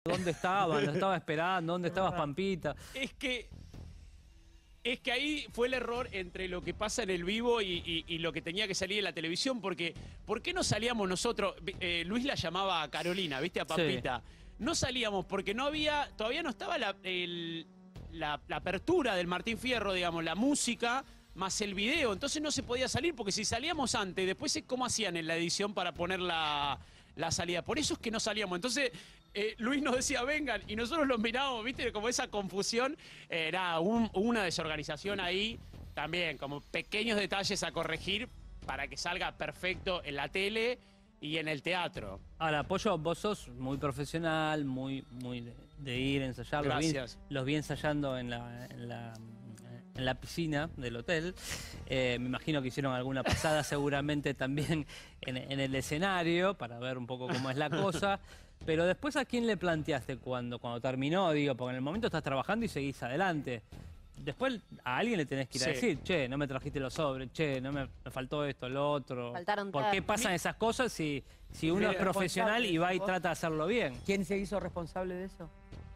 ¿Dónde estaban? ¿Lo estaba esperando? ¿Dónde estabas, Pampita? Es que ahí fue el error entre lo que pasa en el vivo y lo que tenía que salir en la televisión, porque ¿por qué no salíamos nosotros? Luis la llamaba a Carolina, ¿viste? A Pampita. Sí. No salíamos porque no había, todavía no estaba la apertura del Martín Fierro, digamos, la música más el video, entonces no se podía salir, porque si salíamos antes, después ¿cómo hacían en la edición para poner la salida? Por eso es que no salíamos. Entonces Luis nos decía, vengan, y nosotros los mirábamos, viste, como esa confusión. Era una desorganización ahí, también, como pequeños detalles a corregir para que salga perfecto en la tele y en el teatro. Ahora, Pollo, vos sos muy profesional, muy de ir a ensayar. Gracias. Los vi ensayando en la piscina del hotel. Me imagino que hicieron alguna pasada seguramente también en el escenario para ver un poco cómo es la cosa. Pero después, ¿a quién le planteaste cuando terminó? Digo, porque en el momento estás trabajando y seguís adelante. Después a alguien le tenés que ir a decir, che, no me trajiste los sobres, che, me faltó esto, lo otro. Faltaron ¿Por qué pasan esas cosas si uno es profesional y va y trata de hacerlo bien? ¿Quién se hizo responsable de eso?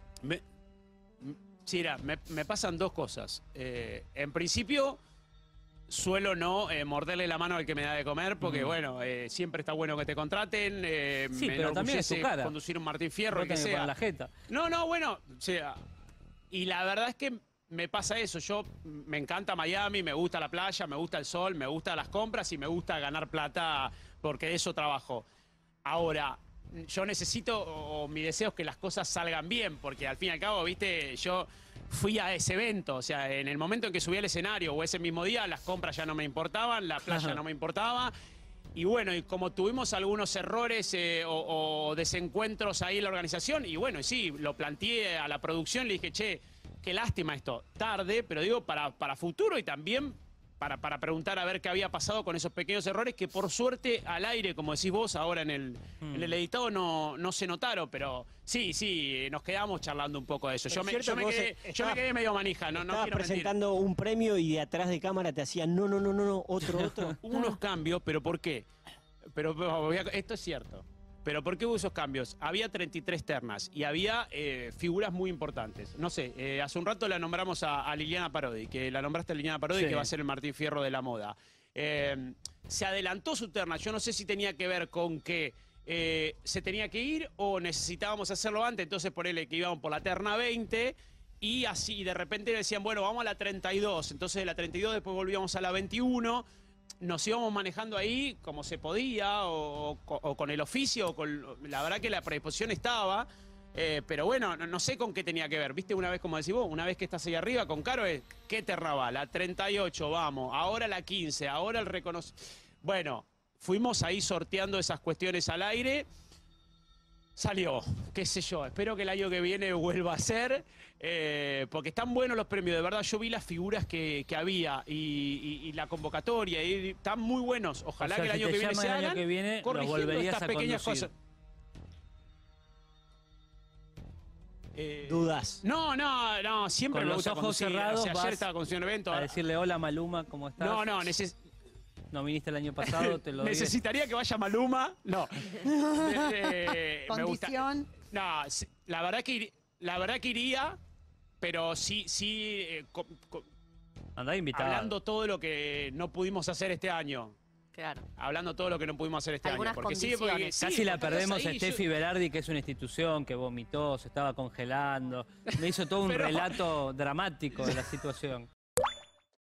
Sí, me pasan dos cosas. En principio, suelo no morderle la mano al que me da de comer, porque bueno, siempre está bueno que te contraten. Sí, me pero también es tu cara. Conducir un Martín Fierro, el que sea. Con la jeta. No, bueno, o sea, y la verdad es que me pasa eso. Yo me encanta Miami, me gusta la playa, me gusta el sol, me gusta las compras y me gusta ganar plata, porque de eso trabajo. Ahora, yo necesito, o mi deseo es que las cosas salgan bien, porque al fin y al cabo, viste, yo fui a ese evento, o sea, en el momento en que subí al escenario o ese mismo día, las compras ya no me importaban, la playa no me importaba. Y bueno, y como tuvimos algunos errores o desencuentros ahí en la organización, y bueno, sí, lo planteé a la producción, le dije, che, qué lástima esto, tarde, pero digo, para futuro y también para preguntar a ver qué había pasado con esos pequeños errores que por suerte al aire, como decís vos ahora en el editado, no se notaron, pero sí, nos quedamos charlando un poco de eso. Yo me quedé medio manija, no estabas quiero presentando mentir. un premio y de atrás de cámara te hacían no, otro. Hubo unos cambios, pero ¿por qué? Pero esto es cierto. ¿Pero por qué hubo esos cambios? Había 33 ternas y había figuras muy importantes. No sé, hace un rato la nombramos a Liliana Parodi, que la nombraste a Liliana Parodi, sí, que va a ser el Martín Fierro de la moda. Se adelantó su terna. Yo no sé si tenía que ver con que se tenía que ir o necesitábamos hacerlo antes, entonces por él que íbamos por la terna 20 y así de repente decían, bueno, vamos a la 32. Entonces de la 32 después volvíamos a la 21. Nos íbamos manejando ahí como se podía, o con el oficio, la verdad que la predisposición estaba, pero bueno, no sé con qué tenía que ver, viste, una vez, como decís vos, una vez que estás ahí arriba con Caro, ¿qué terna va? La 38, vamos, ahora la 15, ahora el reconocimiento. Bueno, fuimos ahí sorteando esas cuestiones al aire. Salió, qué sé yo, espero que el año que viene vuelva a ser, porque están buenos los premios, de verdad, yo vi las figuras que había y la convocatoria, y están muy buenos, ojalá que el año que viene se hagan, corrigiendo estas pequeñas cosas. ¿Dudas? No, siempre con me los gusta ojos conducir. cerrados, o sea, ayer estaba conduciendo un evento. A decirle hola Maluma, ¿cómo estás? No viniste el año pasado, te lo digo. Necesitaría que vaya Maluma. No. ¿Condición? No, la verdad que iría, pero sí. Andá invitado. Hablando todo lo que no pudimos hacer este año. Claro. Hablando todo lo que no pudimos hacer este año. Porque casi la perdemos a Steffi Berardi, que es una institución que vomitó, se estaba congelando. Me hizo todo un relato dramático de la situación.